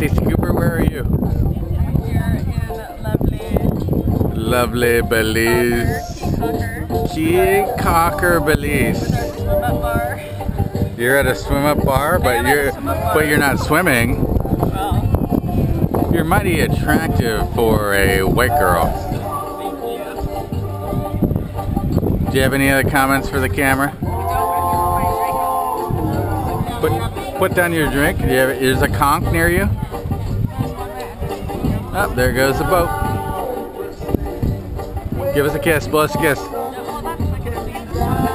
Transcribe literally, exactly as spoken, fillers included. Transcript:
Stacy Cooper, where are you? Here in lovely, lovely Belize. Key Cocker, Belize. With our swim up bar. You're at a swim up bar, but you're bar. but you're not swimming. Well, you're mighty attractive for a white girl. Thank you. Do you have any other comments for the camera? Put put down your drink. Do you have, there's a conch near you. Oh, there goes the boat. Give us a kiss. Blow us a kiss. No, hold on a second.